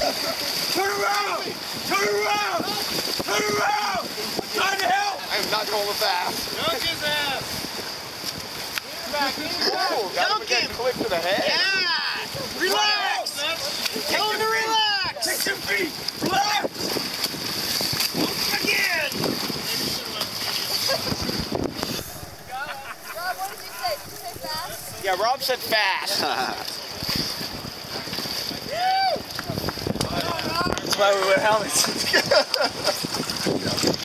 Turn around! Turn around! Turn around! I'm trying to help! I am not going fast. Dunk his ass! Whoa, got him getting clipped to the head. Yeah! Relax! Tell him to relax! Take your feet! Relax! Again! Rob, what did you say? Did you say fast? Yeah, Rob said fast. That's why we wear helmets.